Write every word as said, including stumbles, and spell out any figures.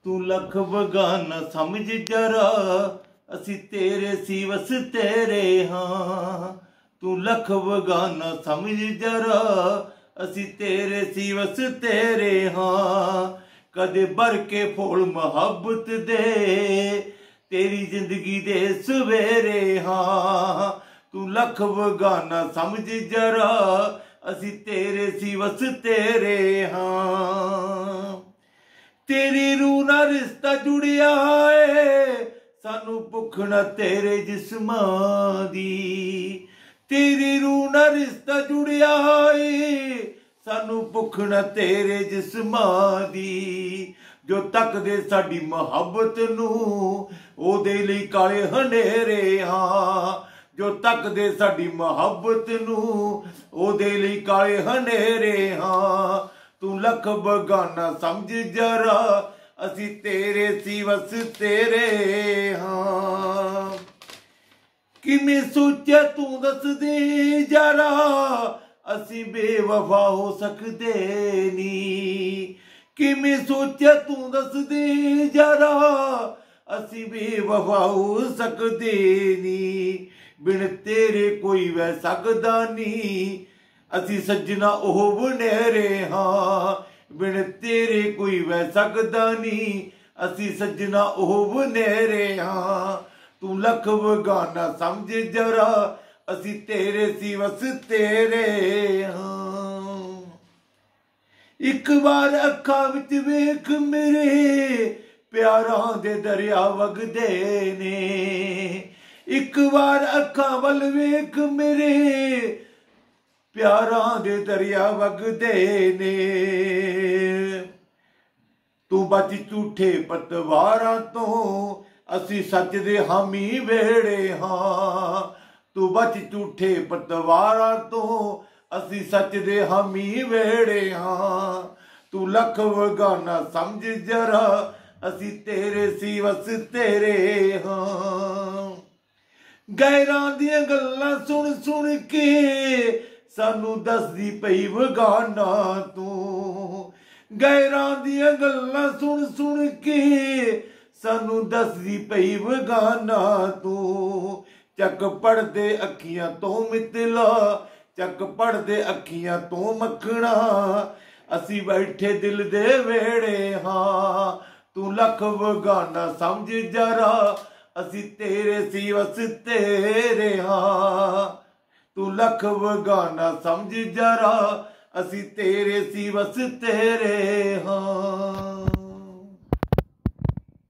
तू लख बगाना समझ जरा असी तेरे सी वस तेरे हाँ। तू लख बगाना समझ जरा असी तेरे सी वस तेरे हाँ। कदे भर के फूल मुहब्बत दे तेरी जिंदगी दे सवेरे हाँ। तू लख बगाना समझ जरा असी तेरे सी वस तेरे हाँ। तेरी रूह ना रिश्ता जुड़िया है सानू भुख ना तेरे जिस्मां दी। तेरी रूह ना रिश्ता जुड़िया है सानू भुख ना तेरे जिस्मां दी। जो तकदे साडी मुहब्बत नू ओदे लई काले हनेरे हाँ। जो तकदे साडी मुहब्बत नू ओदे लई काले हनेरे हाँ। तू लख बगाना समझ जरा असी तेरे सी वस तेरे हाँ। किमें सोचा तू दस दे जरा असी बेवफा हो सकते नी। किमें सोचा तू दस दे जरा असी बेवफा हो सकते नी। बिन तेरे कोई वह सकदा नी असी सजना ओह बनेरे हाँ। बिन तेरे कोई वह सकदा नी असी सजना ओह बनेरे हाँ। तू लख बगाना समझ जरा असी तेरे सी वस तेरे हाँ। एक बार अखा विच वेख मेरे प्यारां दे दरिया वगदे ने। एक बार अखा वल वेख मेरे प्यारां दे दरिया वगदे ने। तू बच झूठे पतवारां तो असी सच दे हामी वेड़े हाँ। तू बच झूठे पतवारां तो असी सच दे हामी वेड़े हाँ। तू लख बगाना समझ जरा असी तेरे सी वस तेरे हाँ। गैरां दियां गल्लां सुन सुन के सानू दसदी पई बगाना तू। गैरां दियां गल्लां सुन सुन के सानू दसदी पई बगाना तू। चक पढ़दे अखियां तो मितला चक पढ़दे अखियां तो मखना असी बैठे दिल दे वेड़े हाँ। तू लख बगाना समझ जरा असी तेरे सी वस तेरे हाँ। तू लख बगाना समझ जरा असी तेरे सी वस तेरे हाँ।